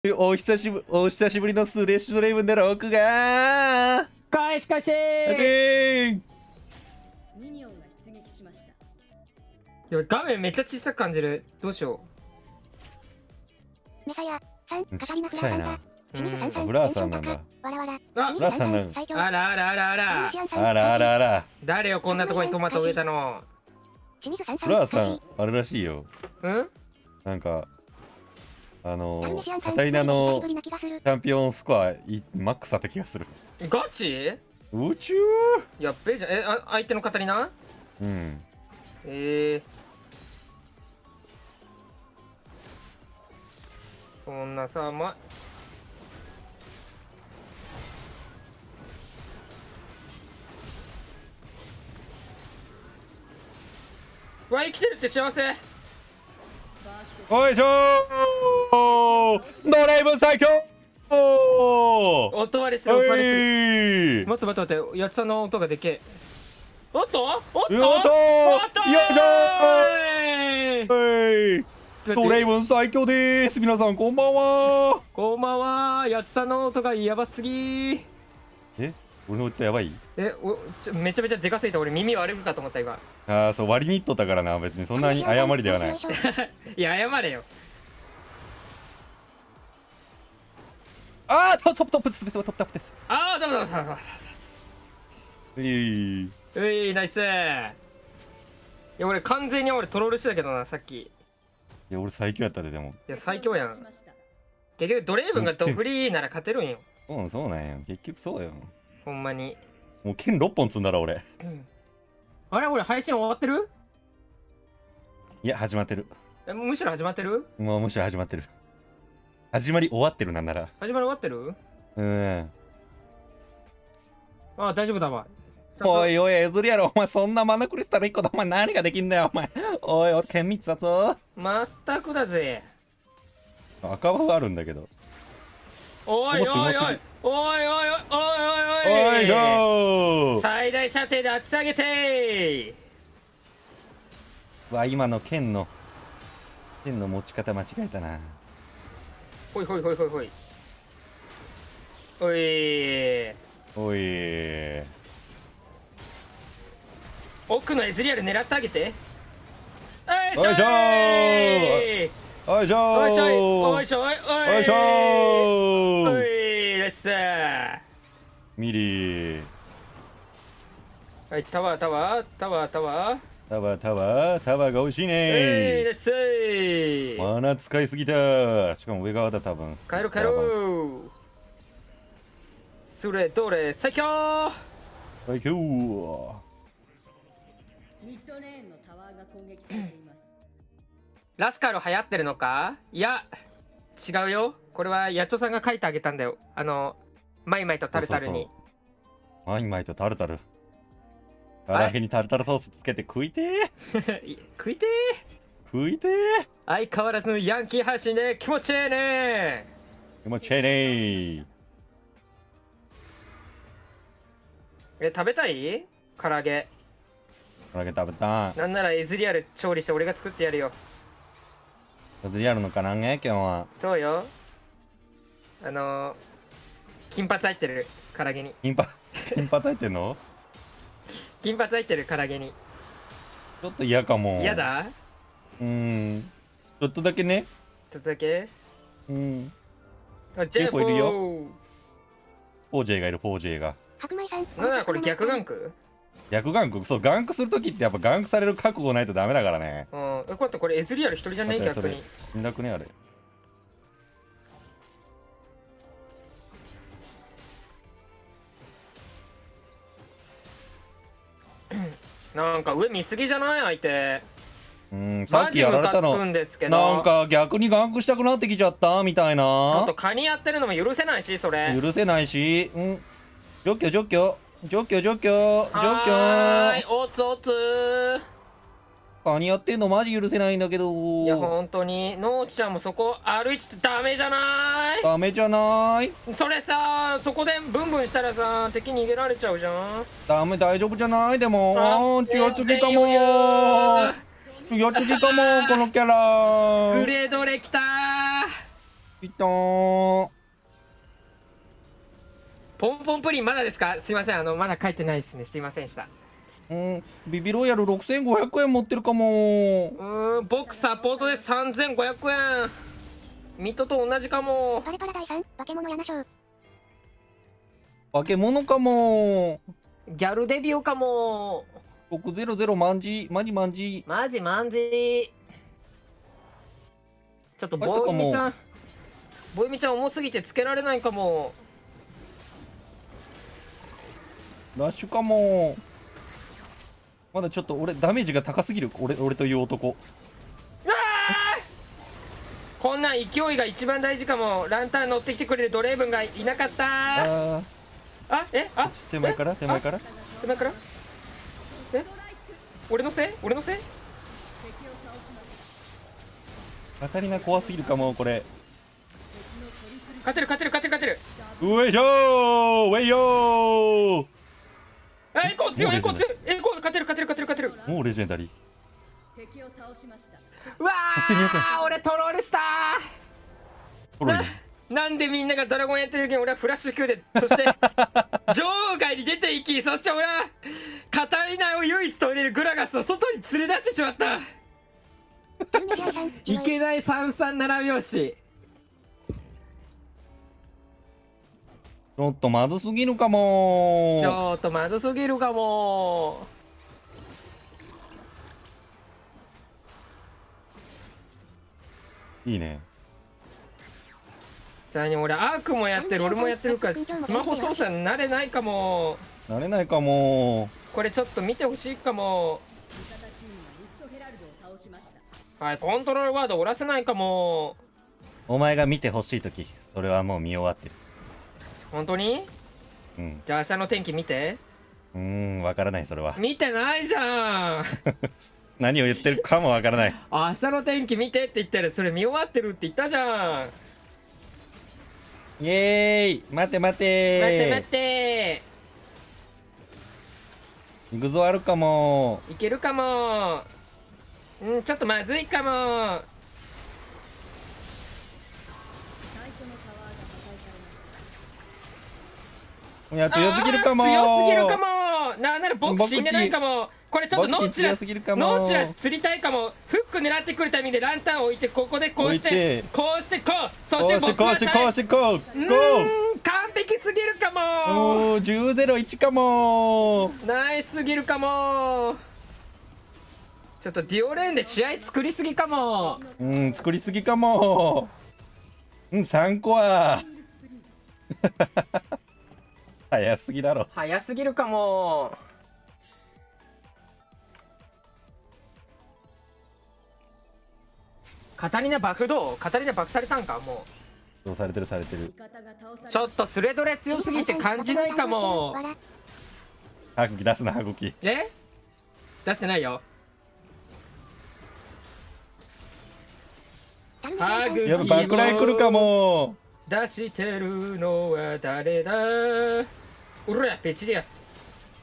お久しぶりのスレッシュドレイブンで録画しかしミニオンが出撃しました。 いや画面めっちゃ小さく感じる。どうしよメサヤさん、 ちっちゃいな。 う。 ブラーさんなんだ。 わらわら。 あブラーさんなんだ。 あらあらあらあら。 あらあらあら。 誰よこんなとこにトマト植えたの。 ブラーさん、あれらしいよ。 うんなんか、カタリナのチャンピオンスコアマックスだった気がする。 ガチ宇宙やっべえじゃん。相手の語りな。 うん。 そんなさわ生きてるって幸せ。 おいしょードライブ最強音割れしてる音割れしてる。待って待って待って、やつさんの音がでけえ。おっとおっとおっとよいしょードレイブン最強でーす。皆さんこんばんは。 こんばんは。やつさんの音がやばすぎ。 俺の音やばい。 めちゃめちゃでかすぎて俺耳悪いかと思った今。 ああ、そう割りにっとったからな。別にそんなに誤りではない。 いや謝れよ。 ああ、トップです。 ああそうういナイス。いや俺完全に俺トロールしてたけどなさっき。いいや俺最強やったで。でもや最強やん。結局ドレイブンがドフリーなら勝てるんよ。 そうなんや。結局そうよ。 ほんまに。 もう剣6本積んだら俺。 あれ俺配信終わってる？ いや始まってる。 むしろ始まってる？ もうむしろ始まってる。始まり終わってるなんなら。 始まり終わってる？あ大丈夫だわ。 おいおいエズリアル、お前そんなマナクリスタル1個でお前何ができんだよお前。おい俺剣3つだぞ。 まったくだぜ。 赤羽があるんだけど。 おいおいおいおいおいおいおいおいしょー。 最大射程で当ててあげてー。わ今の剣の持ち方間違えたな。 ほいほいほいほいほい。おいおい奥のエズリアル狙ってあげて。 おいしょー。おいしょー。 おいしょいおいしょいおいしょー。 おいナイス。 ミリー。 はいタワーが欲しいねナイス。 マナ使いすぎた。しかも上側だ多分。 帰ろうそれどれ最強。 最強。 ミッドレーンのタワーが攻撃されています。 ラスカル流行ってるのか？いや違うよ。これはヤチョさんが書いてあげたんだよ。マイマイとタルタルに。 マイマイとタルタル。唐揚げにタルタルソースつけて食いてー。 食いてー。 相変わらずヤンキー配信で気持ちいいね。 気持ちいいねー。 食べたい？唐揚げ食べた。 なんならエズリアル調理して俺が作ってやるよ。 エズリアルの唐揚げ今日は。 そうよ。金髪入ってる唐揚げに。 金髪入ってんの？ 金髪入ってる唐揚げに。 ちょっと嫌かも。 嫌だ？ ちょっとだけね。 ちょっとだけ。 ジェフフいるよ。4J がいる。4J が。 なんだこれ逆ガンク？ 逆ガンク。そうガンクするときってやっぱガンクされる覚悟ないとダメだからね。 これエズリアル一人じゃねえ逆に。 死んだくねあれ。 なんか上見すぎじゃない相手。 さっきやられたの。なんか逆にガンクしたくなってきちゃったみたいな。 あとカニやってるのも許せないしそれ。 許せないし。除去。 はい、おつカニやってんのマジ許せないんだけど。 いや本当にノーチちゃんもそこ歩いてダメじゃない？ ダメじゃない？ それさそこでブンブンしたらさ敵逃げられちゃうじゃん。 ダメ大丈夫じゃない？でも強すぎかも。強すぎかもこのキャラ。 グレードレきたー。 ピトーン。 ポンポンプリンまだですか？すいません、まだ書いてないですね。すいませんでした。 ビビロイヤル6500円持ってるかも。 僕サポートで3500円。ミッドと同じかも。 パレパラダイさん、化け物やなしょう。 化け物かも。 ギャルデビューかも。 600マンジマジマンジ。 マジマンジ。ちょっとボイミちゃん、ボイミちゃん重すぎてつけられないかも。 ラッシュかも。まだちょっと俺ダメージが高すぎる。俺という男。 こんなん勢いが一番大事かも。ランタン乗ってきてくれるドレーブンがいなかった。 手前から手前から俺のせいカタリナ怖すぎるかもこれ。 勝てるうえいしょーウェイヨー。 エコー強いエコー勝てる。 もうレジェンダリー。 敵を倒しました。 うわ 8200 ー、俺トロールしたトロリー。なんでみんながドラゴンやってる時に俺はフラッシュ級で、そして場外に出ていき、そして俺はカタリナを唯一取れるグラガスを外に連れ出してしまった。いけない337拍子。 ちょっとまずすぎるかちも。 ょっとまずすぎるかも。 いいね。 さらに俺アークもやってる、俺もやってるからスマホ操作になれないかも。 なれないかも。 これちょっと見てほしいかも。 味方チームがリフトヘラルドを倒しました。 はい、コントロールワード折らせないかも。 お前が見てほしいとき、それはもう見終わってる。 本当に？じゃあ明日の天気見て。 わからないそれは。 見てないじゃん。 何を言ってるかもわからない。 明日の天気見てって言ったらそれ見終わってるって言ったじゃん。 イエーイ。待て待て待って行くぞあるかも。 いけるかも。ちょっとまずいかも。 最初のタワーが破壊されました。 いや強すぎるかも。 強すぎるかも。なんなら僕死んでないかも。これちょっとノーチラス釣りたいかも。フック狙ってくるタイミングでランタンを置いて、ここでこうしてこう、そして僕はこう完璧すぎるかも。 10-01かも。 ナイスすぎるかも。ちょっとディオレーンで試合作りすぎかも。 作りすぎかも。3個は早すぎだろ。 早すぎるかも。カタリナ爆どう？カタリナ爆されたんかもう。どうされてる。 味方が倒されちょっとスレドレ強すぎて感じないかも。 歯茎出すな歯茎。 出してないよ。歯茎やっぱバックライン来るかも。 出してるのは誰だ。うらペチリアス。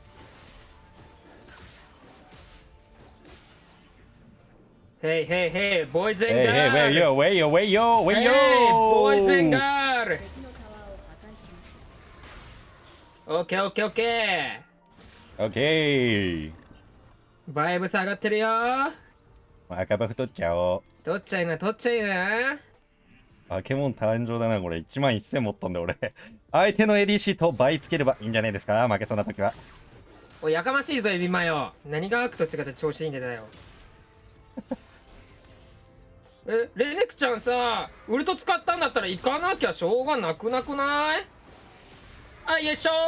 ヘイヘイヘイボーイズエンガール。 ウェイヨーウェイヨーウェイヨーウェイヨー。 ボーイズエンガール。 敵のタワーを破壊しました。 オッケーオッケーオッケー。 オッケー。 バイブス上がってるよ。 赤バフ取っちゃおう。 取っちゃいな取っちゃいな。 バケモン誕生だなこれ。1万1000持ったんで俺。相手の ADC と倍つければいいんじゃないですか、負けそうな時は。 おいやかましいぞエビマヨ。何がアークと違って調子いいんだよ。レネクちゃんさ、ウルト使ったんだったら行かなきゃしょうがなくない？あ、よいしょ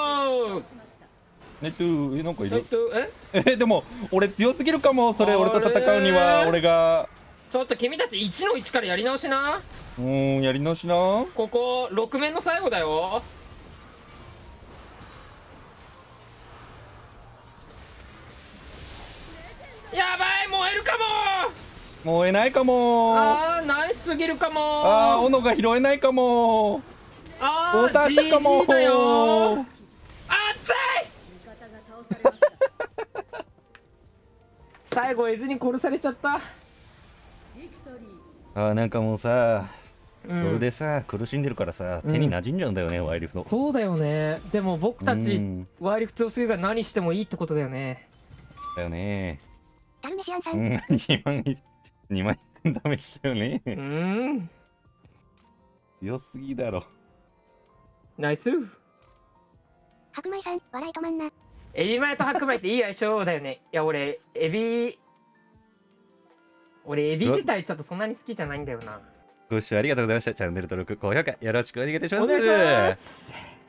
ー。 なんかいる。でも俺強すぎるかも。それ俺と戦うには俺が。 ちょっと君たち1の1からやり直しな。 やり直しな。 ここ6面の最後だよ。やばい、燃えるかも。 燃えないかも。 ナイスすぎるかも。 斧が拾えないかも。 GG だよ。熱い。 味方が倒されました。 最後エズに殺されちゃった。 ビクトリー。 なんかもうさ、 うん、 それでさ苦しんでるからさ手に馴染んじゃうんだよね、ワイリフト。 そうだよね。でも僕たち、ワイリフ強すぎるから何してもいいってことだよね。 だよね。 ダルメシアンさん、 2万円試しだよね。強すぎだろ。 ナイス。 白米さん笑い止まんな。 エビマヨと白米っていい相性だよね。いや俺エビ自体ちょっとそんなに好きじゃないんだよな。 ご視聴ありがとうございました。チャンネル登録高評価よろしくお願いいたします。 お願いします。